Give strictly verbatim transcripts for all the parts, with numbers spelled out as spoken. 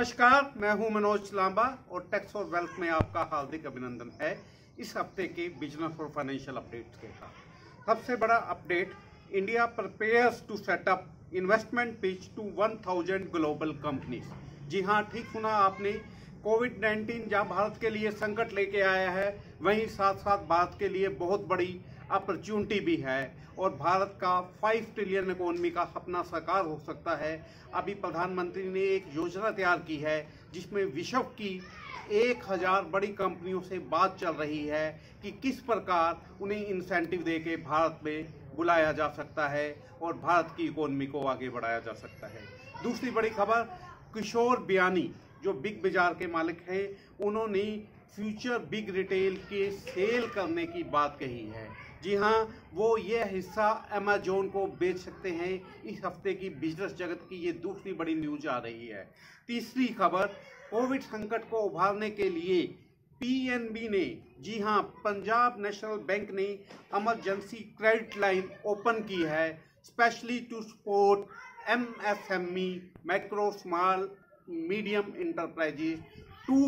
नमस्कार, मैं हूं मनोज लांबा और टैक्स और वेल्थ में आपका हार्दिक अभिनंदन है। इस हफ्ते के बिजनेस और फाइनेंशियल अपडेट्स के साथ सबसे बड़ा update, India prepares to set up investment pitch to one thousand global companies. जी हां, ठीक सुना आपने। कोविड नाइन्टीन जहां भारत के लिए संकट लेके आया है, वहीं साथ साथ भारत के लिए बहुत बड़ी अपॉर्चुनिटी भी है और भारत का फाइव ट्रिलियन इकोनॉमी का सपना साकार हो सकता है। अभी प्रधानमंत्री ने एक योजना तैयार की है जिसमें विश्व की एक हजार बड़ी कंपनियों से बात चल रही है कि किस प्रकार उन्हें इंसेंटिव देके भारत में बुलाया जा सकता है और भारत की इकोनॉमी को आगे बढ़ाया जा सकता है। दूसरी बड़ी खबर, किशोर बियानी जो बिग बाजार के मालिक हैं, उन्होंने फ्यूचर बिग रिटेल के सेल करने की बात कही है। जी हाँ, वो ये हिस्सा अमेजोन को बेच सकते हैं। इस हफ्ते की बिजनेस जगत की ये दूसरी बड़ी न्यूज आ रही है। तीसरी खबर, कोविड संकट को उभारने के लिए पीएनबी ने, जी हाँ, पंजाब नेशनल बैंक ने इमरजेंसी क्रेडिट लाइन ओपन की है, specially to support MSME, micro small medium enterprises to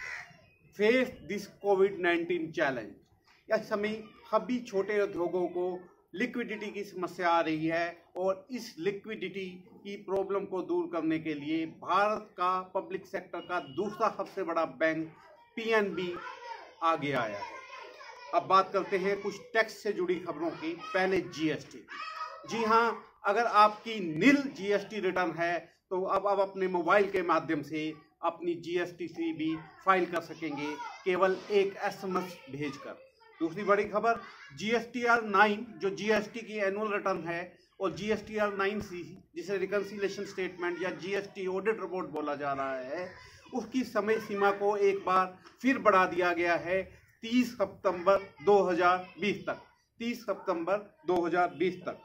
face this covid nineteen challenge. इस समय सभी छोटे उद्योगों को लिक्विडिटी की समस्या आ रही है और इस लिक्विडिटी की प्रॉब्लम को दूर करने के लिए भारत का पब्लिक सेक्टर का दूसरा सबसे बड़ा बैंक पीएनबी आगे आया है। अब बात करते हैं कुछ टैक्स से जुड़ी खबरों की। पहले जीएसटी की। जी हाँ, अगर आपकी नील जीएसटी रिटर्न है तो अब आप अपने मोबाइल के माध्यम से अपनी जीएसटी सी भी फाइल कर सकेंगे, केवल एक एसएमएस भेजकर। दूसरी बड़ी खबर, जीएसटीआर नाइन जो जीएसटी की एनुअल रिटर्न है और जीएसटीआर नाइन सी जिसे रिकंसिलिएशन स्टेटमेंट या जीएसटी ऑडिट रिपोर्ट बोला जा रहा है, उसकी समय सीमा को एक बार फिर बढ़ा दिया गया है तीस सितंबर दो हज़ार बीस तक। तीस सितंबर दो हज़ार बीस तक।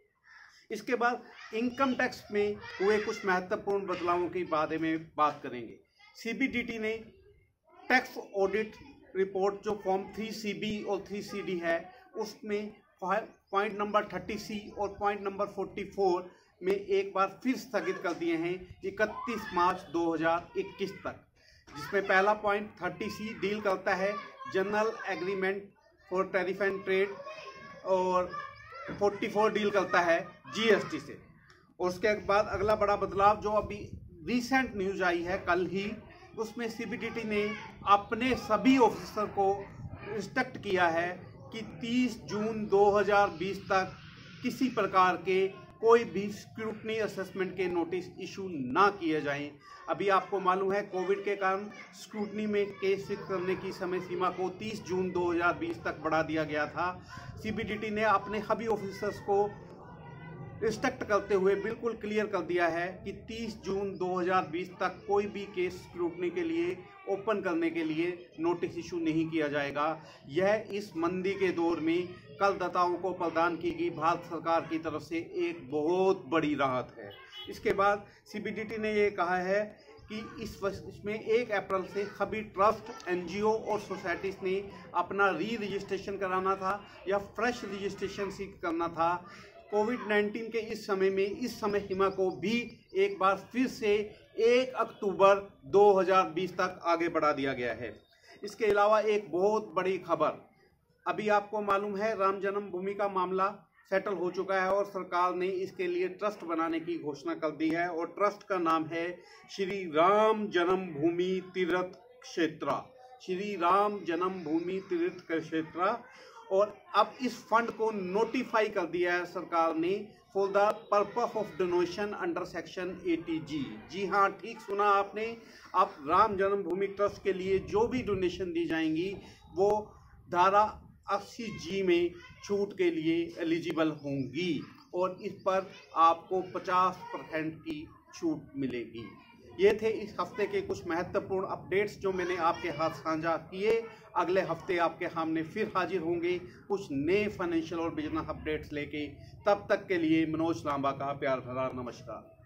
इसके बाद इनकम टैक्स में हुए कुछ महत्वपूर्ण बदलावों के बारे में बात करेंगे। सीबीडीटी ने टैक्स ऑडिट रिपोर्ट जो फॉर्म थ्री सी बी और थ्री सी डी है, उसमें पॉइंट नंबर थर्टी सी और पॉइंट नंबर फोर्टी फोर में एक बार फिर स्थगित कर दिए हैं इकतीस मार्च दो हज़ार इक्कीस तक। जिसमें पहला पॉइंट थर्टी सी डील करता है general agreement for tariff and trade और फोर्टी फोर डील करता है जीएसटी से। और उसके बाद अगला बड़ा बदलाव जो अभी रिसेंट न्यूज आई है कल ही, उसमें सीबीडीटी ने अपने सभी ऑफिसर को इंस्ट्रक्ट किया है कि तीस जून दो हज़ार बीस तक किसी प्रकार के कोई भी स्क्रूटनी असेसमेंट के नोटिस इशू ना किए जाएं। अभी आपको मालूम है कोविड के कारण स्क्रूटनी में केस फिक्स करने की समय सीमा को तीस जून दो हज़ार बीस तक बढ़ा दिया गया था। सीबीडीटी ने अपने सभी ऑफिसर्स को इंस्ट्रक्ट करते हुए बिल्कुल क्लियर कर दिया है कि तीस जून दो हज़ार बीस तक कोई भी केस स्क्रूटनी के लिए ओपन करने के लिए नोटिस इशू नहीं किया जाएगा। यह इस मंदी के दौर में करदाताओं को प्रदान की गई भारत सरकार की तरफ से एक बहुत बड़ी राहत है। इसके बाद सीबीडीटी ने ये कहा है कि इस वर्ष में एक अप्रैल से सभी ट्रस्ट, एनजीओ और सोसाइटीज़ ने अपना री रजिस्ट्रेशन कराना था या फ्रेश रजिस्ट्रेशन सी करना था। कोविड नाइन्टीन के इस समय में इस समय सीमा को भी एक बार फिर से एक अक्टूबर दो हज़ार बीस तक आगे बढ़ा दिया गया है। इसके अलावा एक बहुत बड़ी खबर, अभी आपको मालूम है राम जन्मभूमि का मामला सेटल हो चुका है और सरकार ने इसके लिए ट्रस्ट बनाने की घोषणा कर दी है और ट्रस्ट का नाम है श्री राम जन्मभूमि तीर्थ क्षेत्र। श्री राम जन्मभूमि तीर्थ क्षेत्र। और अब इस फंड को नोटिफाई कर दिया है सरकार ने for the purpose of donation under section eighty G. जी हाँ, ठीक सुना आपने। अब राम जन्मभूमि ट्रस्ट के लिए जो भी डोनेशन दी जाएंगी वो धारा अस्सी जी में छूट के लिए एलिजिबल होंगी और इस पर आपको पचास परसेंट की छूट मिलेगी। ये थे इस हफ्ते के कुछ महत्वपूर्ण अपडेट्स जो मैंने आपके हाथ साझा किए। अगले हफ्ते आपके सामने फिर हाजिर होंगे कुछ नए फाइनेंशियल और बिजनेस अपडेट्स लेके। तब तक के लिए मनोज लांबा का प्यार भरा नमस्कार।